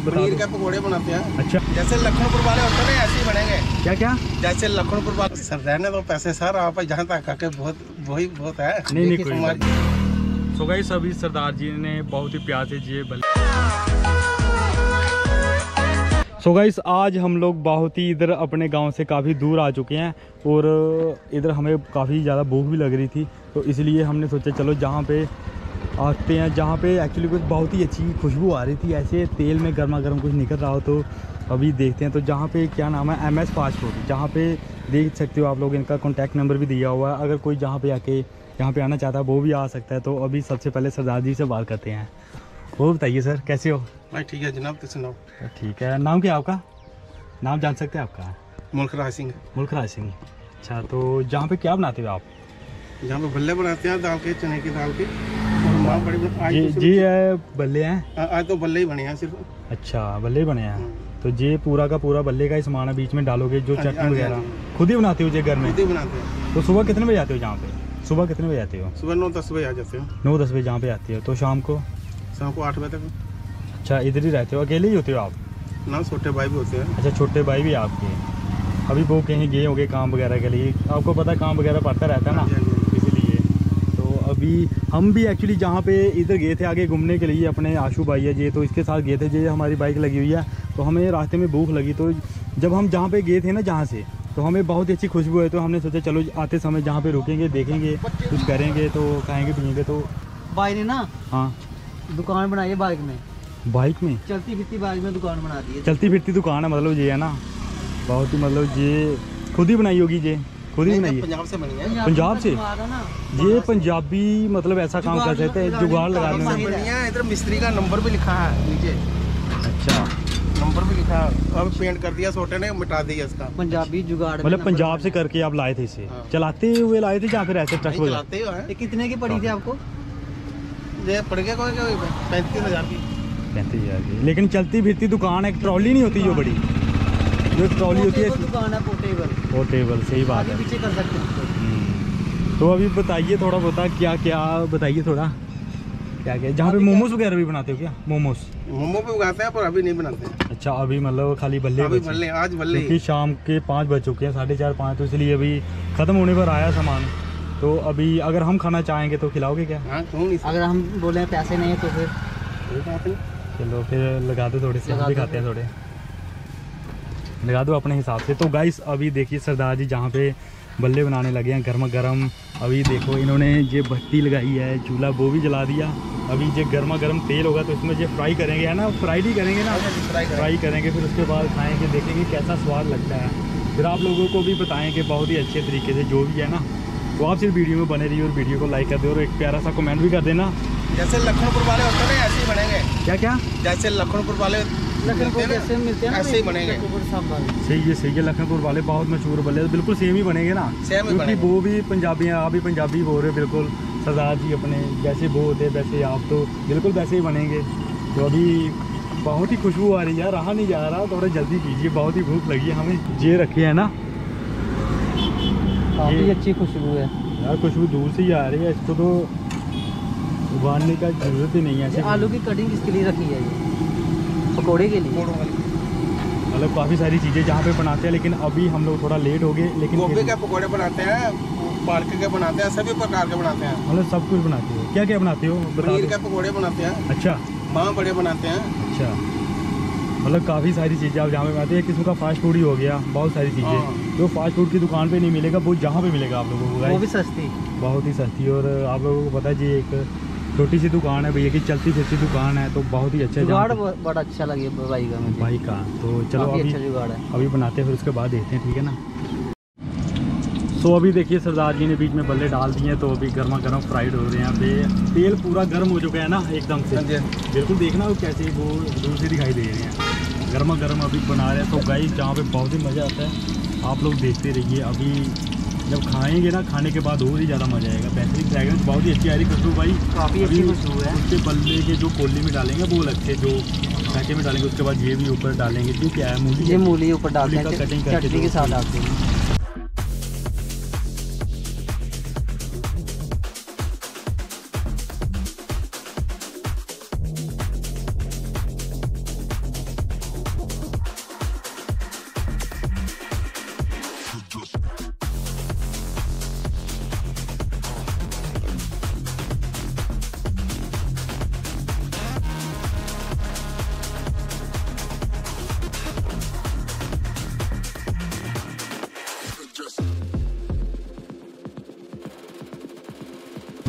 बता पनीर दो। के पकौड़े बनाते हैं। अच्छा, जैसे लखनपुर वाले होते हैं ना, ऐसे ही बनेंगे। क्या क्या? जैसे लखनपुर वाले सर रहने दो पैसे सर, आप जहाँ तक आके बहुत वही बहुत है। नहीं कोई बात। सो गाइस अभी सरदार जी ने बहुत ही प्यार से जिए भले। सो गाइस आज हम लोग बहुत ही इधर अपने गांव से काफ़ी दूर आ चुके हैं और इधर हमें काफ़ी ज़्यादा भूख भी लग रही थी, तो इसलिए हमने सोचा चलो जहाँ पे आते हैं, जहाँ पे एक्चुअली कुछ बहुत ही अच्छी खुशबू आ रही थी, ऐसे तेल में गर्मा गर्म कुछ निकल रहा हो, तो अभी देखते हैं। तो जहाँ पे क्या नाम है, MS फास्ट फूड, जहाँ पे देख सकते हो आप लोग, इनका कॉन्टैक्ट नंबर भी दिया हुआ है। अगर कोई जहाँ पे आके यहाँ पे आना चाहता है वो भी आ सकता है। तो अभी सबसे पहले सरदार जी से बात करते हैं। वो बताइए सर कैसे हो? भाई ठीक है जनाब, तो सुनाओ। ठीक है, नाम क्या है आपका? नाम जान सकते हैं आपका? मुल्खराज सिंह। मुल्खराज सिंह। अच्छा, तो जहाँ पे क्या बनाते हो आप? जहाँ पे भल्ले बनाते हैं दाल के, चने की दाल के। और बड़ी जी है बल्ले हैं? आज तो बल्ले ही बने हैं सिर्फ। अच्छा, बल्ले ही बने हैं। तो ये पूरा का पूरा बल्ले का ही सामान है, बीच में डालोगे जो चटनी वगैरह खुद ही बनाते हो? ये घर में खुद ही बनाते हैं। तो सुबह कितने बजे आते हो जहाँ पे? सुबह कितने बजे आते हो? सुबह 9-10 बजे आ जाते हैं। 9-10 बजे जहाँ पे आते हो, तो शाम को? शाम को 8 बजे तक। अच्छा, इधर ही रहते हो? अकेले ही होते हो आप? ना, छोटे भाई भी होते हैं। अच्छा, छोटे भाई भी आपके? अभी वो कहीं गए होंगे काम वगैरह के लिए, आपको पता है काम वगैरह पड़ता रहता है ना, इसीलिए। तो अभी हम भी एक्चुअली जहाँ पे इधर गए थे आगे घूमने के लिए, अपने आशू भाई है जी, तो इसके साथ गए थे जी, हमारी बाइक लगी हुई है, तो हमें रास्ते में भूख लगी। तो जब हम जहाँ पे गए थे ना, जहाँ से, तो हमें बहुत ही अच्छी खुशबू है, तो हमने सोचा चलो आते समय जहाँ पे रुकेंगे, देखेंगे, कुछ करेंगे, तो खाएंगे पिएंगे। तो भाई ने ना हाँ दुकान बनाई है बाइक में। बाइक में? चलती फिरती बाइक में दुकान बना दी है। चलती फिरती दुकान है मतलब ये है ना, बहुत ही मतलब ये खुद ही बनाई होगी, ये खुद ही बनाई है? पंजाब से बनी है। पंजाब से? ये पंजाबी मतलब ऐसा काम कर सकते हैं, जुगाड़ लगाने में। इधर मिस्त्री का नंबर भी लिखा है नीचे। अच्छा, नंबर भी लिखा है। अब पेंट कर दिया छोटे ने, मिटा दिया इसका। पंजाबी जुगाड़ मतलब पंजाब से करके आप लाए थे इसे? हाँ। चलाते हुए लाए थे या फिर ऐसे ट्रक में? चलाते ही हैं। ये कितने की पड़ी थी आपको? ये पड़ गया कोई 35,000 की। 35,000 की। लेकिन चलती फिरती दुकान है, ट्रॉली नहीं होती जो बड़ी, जो ट्रॉली होती है? दुकान है पोर्टेबल। पोर्टेबल, सही बात आगे है। पीछे कर सकते हैं। तो अभी बताइए थोड़ा बहुत, क्या क्या बताइए थोड़ा, क्या क्या जहाँ पे मोमोज वगैरह भी बनाते हो क्या? मोमोज मोमो भी उगाते हैं पर अभी नहीं बनाते हैं। अच्छा, अभी मतलब खाली बल्ले अभी बचे? बल्ले, आज बल्ले। क्योंकि शाम के 5 बज चुके हैं, 4:30-5, तो इसलिए अभी ख़त्म होने पर आया सामान। तो अभी अगर हम खाना चाहेंगे तो खिलाओगे क्या? हाँ, क्यों नहीं। अगर हम बोले पैसे नहीं है तो फिर चलो फिर लगा दो थोड़े से, हम भी खाते हैं थोड़े, लगा दो अपने हिसाब से। तो गाइस अभी देखिए सरदार जी जहाँ पे बल्ले बनाने लगे हैं गर्मा गर्म। अभी देखो इन्होंने ये भट्टी लगाई है, चूल्हा वो भी जला दिया। अभी ये गर्मा गर्म तेल होगा तो इसमें ये फ्राई करेंगे, है ना? फ्राई ही करेंगे ना? फ्राई करेंगे, फिर उसके बाद खाएंगे, देखेंगे कैसा स्वाद लगता है, फिर आप लोगों को भी बताएंगे बहुत ही अच्छे तरीके से जो भी है ना। तो आप सिर्फ वीडियो में बने रहिए और वीडियो को लाइक कर दो और एक प्यारा सा कमेंट भी कर देना। जैसे लखनपुर वाले होते हैं ना, ऐसे ही बनेंगे। क्या क्या? जैसे लखनपुर वाले लखनपुर जैसे मिलते हैं ना, ऐसे ही बनेंगे। सही है, सही है। लखनपुर वाले बहुत मशहूर बल्ले बिल्कुल सेम ही बनेंगे ना, क्योंकि वो भी पंजाबी हैं, आप भी पंजाबी बोल रहे हो बिल्कुल। सरदार जी अपने जैसे वो होते हैं वैसे आप, तो बिल्कुल वैसे ही बनेंगे। तो अभी बहुत ही खुशबू आ रही है, रहा नहीं जा रहा, थोड़ा जल्दी कीजिए, बहुत ही भूख लगी है हमें। ये रखे है ना, काफी अच्छी खुशबू है यार, खुशबू दूर से ही आ रही है, इसको तो उबालने का जरूरत ही नहीं है। आलू की कटिंग किसके लिए रखी है? ये पकोड़े के लिए, मतलब काफ़ी सारी चीज़ें जहाँ पे बनाते हैं, लेकिन अभी हम लोग थोड़ा लेट हो गए। लेकिन गोभी के पकोड़े बनाते हैं, पालक के बनाते हैं, सभी प्रकार के बनाते हैं। मतलब सब कुछ बनाते हो? क्या क्या बनाते हो? पनीर के पकोड़े बनाते हैं। अच्छा, माँ बड़े बनाते हैं। अच्छा, मतलब काफ़ी सारी चीज़ें आप जहाँ पे बनाते हैं। किस्म का फास्ट फूड ही हो गया, बहुत सारी चीज़ें जो फास्ट फूड की दुकान पे नहीं मिलेगा वो जहाँ पे मिलेगा आप लोगों को, वो भी सस्ती, बहुत ही सस्ती। और आप लोगों को पता है जी, एक छोटी सी दुकान है भैया की, चलती फिरती दुकान है, तो बहुत ही अच्छा जुगाड़ बड़ा अच्छा लगे भाई का। तो चलो अभी अच्छा जुगाड़ है, अभी बनाते हैं, फिर उसके बाद देखते हैं, ठीक है ना? तो अभी देखिए सरदार जी ने बीच में बल्ले डाल दिए हैं, तो अभी गर्मा गर्म फ्राइड हो रहे हैं। तेल पूरा गर्म हो चुका है ना एकदम से, बिल्कुल देखना वो कैसे वो दूर से दिखाई दे रहे हैं, गर्मा गर्म अभी बना रहे हैं। तो गाइस जहाँ पे बहुत ही मज़ा आता है, आप लोग देखते रहिए। अभी जब खाएंगे ना, खाने के बाद और ही ज़्यादा मज़ा आएगा। बेहतरीन फ्रेगरेंस बहुत ही अच्छी आ रही खुशबू भाई, काफ़ी अच्छी खुशबू है। उसके बल्ले के जो कोली में डालेंगे वो अलग से, जो पैके में डालेंगे, उसके बाद ये भी ऊपर डालेंगे। जो क्या है मूली, ये मूली ऊपर डालते हैं, चटनी के साथ डालते हैं।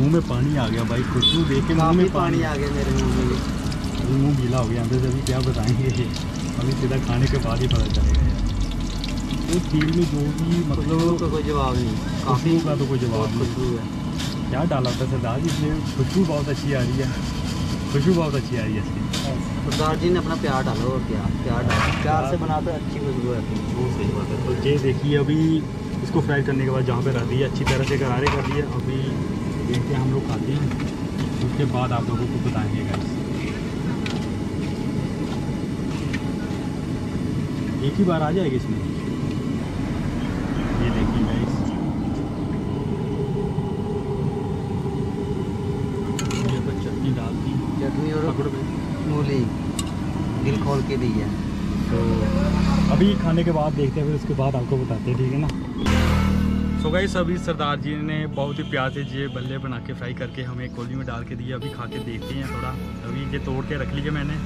मुंह में पानी आ गया भाई, खुशबू देख के मुंह में पानी आ गया मेरे मुंह में। अभी मुंह गीला हो गया अंदर से, अभी क्या बताएंगे, अभी सीधा खाने के बाद ही पता चलेगा यार। तो खीर में जो भी मतलब का कोई जवाब नहीं, खुशबू का तो कोई जवाब नहीं। खुशबू है। क्या डाला था सरदार जी इसमें, खुशबू बहुत अच्छी आ रही है, खुशबू बहुत अच्छी आ रही है इसकी। सरदार जी ने अपना प्यार डाला, और क्या प्यार डाला, प्यार से बनाते अच्छी खुशबू है। वो सही बात है। तो ये देखिए अभी इसको फ्राई करने के बाद जहाँ पे रख दिए अच्छी तरह से करारे कर दिए। अभी देखते हैं हम लोग खाते हैं, उसके बाद आप लोगों को बताएंगे गाइस। एक ही बार आ जाएगी इसमें, ये देखिए गाइस। ये पर चटनी डाल दी, चटनी और पकड़ में मूली दिल खोल के दी है। तो अभी खाने के बाद देखते हैं, फिर उसके बाद आपको बताते हैं, ठीक है ना। सो गाइस अभी सरदार जी ने बहुत ही प्यार से ये बल्ले बना के फ्राई करके हमें कोली में डाल के दिए। अभी खा के देखते हैं थोड़ा। अभी ये तोड़ के रख लीजिए मैंने।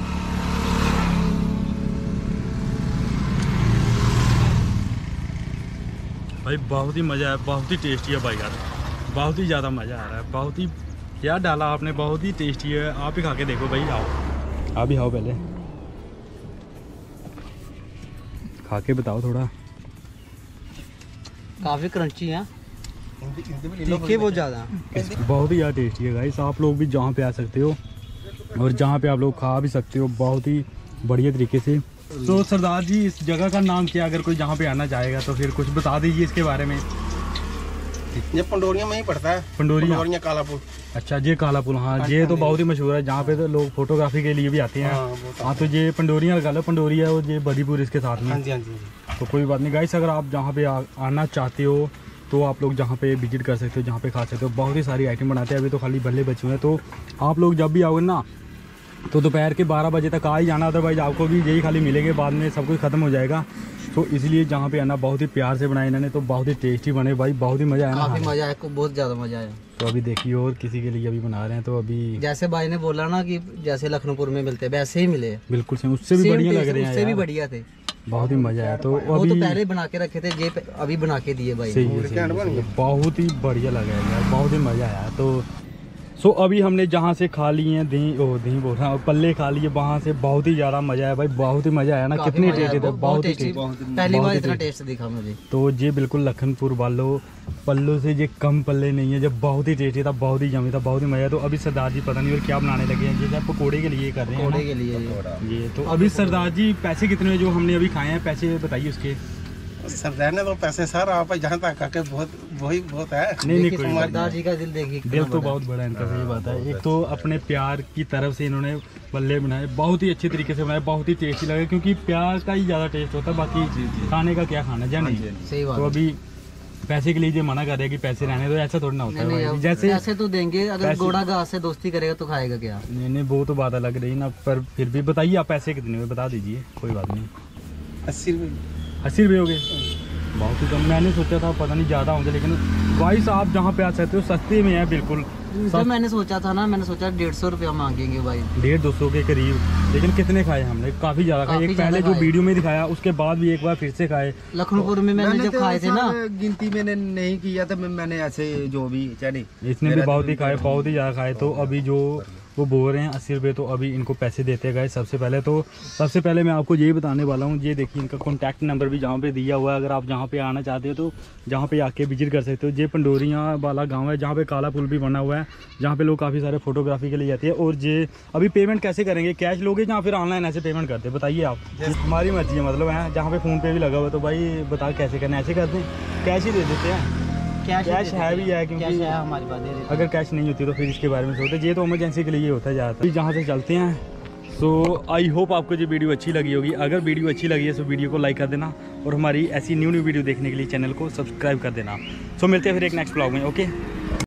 भाई बहुत ही मज़ा आया, बहुत ही टेस्टी है भाई यार, बहुत ही ज़्यादा मज़ा आ रहा है। बहुत ही क्या डाला आपने, बहुत ही टेस्टी है। आप ही खा के देखो भाई, आओ आप ही आओ, पहले खा के बताओ थोड़ा। काफ़ी क्रंची है, हिंदी में तीखे बहुत ज़्यादा। बहुत ही ज़्यादा टेस्टी है गाइस। आप लोग भी जहाँ पे आ सकते हो और जहाँ पे आप लोग खा भी सकते हो बहुत ही बढ़िया तरीके से। तो सरदार जी इस जगह का नाम क्या, अगर कोई जहाँ पे आना चाहेगा तो फिर कुछ बता दीजिए इसके बारे में। ये पंडोरिया में ही पड़ता है, पंडोरिया काला पुल। अच्छा ये काला पुल, हाँ ये तो बहुत ही मशहूर है, जहाँ पे तो लोग फोटोग्राफी के लिए भी आते हैं। हाँ तो ये पंडोरिया लगा लो, पंडोरिया और ये बदीपुर इसके साथ में। हाँ जी हाँ जी। तो कोई बात नहीं गाइस, अगर आप जहाँ पे आना चाहते हो तो आप लोग जहाँ पे विजिट कर सकते हो, जहाँ पे खा सकते हो। बहुत ही सारी आइटम बनाते हैं, अभी तो खाली बल्ले बचे हुए हैं। तो आप लोग जब भी आओगे ना तो दोपहर के 12 बजे तक आ ही जाना, अदरवाइज आपको भी यही खाली मिलेंगे, बाद में सब कुछ ख़त्म हो जाएगा। तो इसलिए जहाँ पे आना, बहुत ही प्यार से बनाए इन्होंने, तो बहुत ही टेस्टी बने भाई, बहुत ही मज़ा आया ना। काफ़ी मज़ा आया, बहुत ज़्यादा मज़ा आया। तो अभी देखिए और किसी के लिए अभी बना रहे हैं, तो अभी जैसे भाई ने बोला ना कि जैसे लखनऊपुर में मिलते हैं वैसे ही मिले, बिल्कुल से उससे भी बढ़िया लग रहे हैं, उससे भी बढ़िया थे, बहुत ही मज़ा आया। तो वो अभी तो पहले बना के रखे थे, ये अभी बना के दिए भाई। सही है, सही है, बहुत ही बढ़िया लगा यार, बहुत ही मज़ा आया। तो अभी हमने जहाँ से खा लिए हैं दही बोल रहा हूँ, पल्ले खा लिए, वहाँ से बहुत ही ज़्यादा मज़ा आया भाई, बहुत ही मज़ा आया ना। कितने टेस्टी थे, बहुत ही पहली बार इतना टेस्ट दिखा मुझे। तो ये बिल्कुल लखनपुर वालों पल्लों से ये कम पल्ले नहीं है, जब बहुत ही टेस्टी था, बहुत ही जमी था, बहुत ही मज़ा। तो अभी सरदार जी पता नहीं और क्या बनाने लगे हैं, जैसे पकौड़े के लिए कर रहे हैं, पकौड़े के लिए ये। तो अभी सरदार जी पैसे कितने जो हमने अभी खाए हैं, पैसे बताइए उसके। सरदार ने तो पैसे सर आप जहाँ तक आके बहुत वही बहुत है। नहीं कोई सरदार जी का दिल देखिए, दिल तो बहुत बड़ा है इनका, सही बात है। एक तो अपने प्यार की तरफ से इन्होंने बल्ले बनाए, बहुत ही अच्छे तरीके से बनाए, बहुत ही टेस्टी लगे, क्योंकि प्यार का ही ज़्यादा टेस्ट होता है, बाकी खाने का क्या खाना जाने। सही बात। तो अभी पैसे के लिए जो मना कर रहे हैं कि पैसे रहने, तो ऐसा थोड़ा ना होता है। जैसे पैसे तो देंगे, अगर गोड़ा घास से दोस्ती करेगा तो खाएगा क्या। नहीं वो तो बात अलग रही ना, पर फिर भी बताइए आप पैसे कितने हुए, बता दीजिए, कोई बात नहीं। 80 रुपये। 80 रुपये हो गए, बहुत ही कम। मैंने सोचा था पता नहीं ज़्यादा होंगे, लेकिन भाई आप जहाँ पे आ सकते हो सस्ते में है बिल्कुल। जब मैंने सोचा था ना, मैंने सोचा 150 रुपया मांगेंगे भाई, 150-200 के करीब, लेकिन कितने खाए हमने, काफ़ी ज़्यादा खाए। एक पहले जो वीडियो में दिखाया, उसके बाद भी एक बार फिर से खाए लखनऊपुर में। मैंने जब खाए थे ना, गिनती मैंने नहीं किया था, मैंने ऐसे जो भी चले, इसने भी बहुत ही खाए, बहुत ही ज़्यादा खाए। तो अभी जो वो बोल रहे हैं 80 रुपये, तो अभी इनको पैसे देते गए। सबसे पहले मैं आपको यही बताने वाला हूँ, ये देखिए इनका कॉन्टैक्ट नंबर भी जहाँ पे दिया हुआ है। अगर आप जहाँ पे आना चाहते हो तो जहाँ पे आके विजिट कर सकते हो। ये पंडोरिया वाला गांव है, जहाँ पे काला पुल भी बना हुआ है, जहाँ पे लोग काफ़ी सारे फोटोग्राफी के लिए जाते हैं। और ये अभी पेमेंट कैसे करेंगे, कैश लोगे या फिर ऑनलाइन ऐसे पेमेंट करते हैं, बताइए आप। हमारी मर्जी है, मतलब है जहाँ पे फ़ोन पे भी लगा हुआ है, तो भाई बता कैसे करना, ऐसे करते हैं, कैश ही दे देते हैं। कैश है भी है, क्योंकि है हमारी बात। अगर कैश नहीं होती तो फिर इसके बारे में सोचते। ये तो इमरजेंसी के लिए होता है ज़्यादातर। जहाँ से चलते हैं। सो आई होप आपको ये वीडियो अच्छी लगी होगी। अगर वीडियो अच्छी लगी है तो वीडियो को लाइक कर देना, और हमारी ऐसी न्यू वीडियो देखने के लिए चैनल को सब्सक्राइब कर देना। सो मिलते हैं फिर एक नेक्स्ट ब्लॉग में। ओके।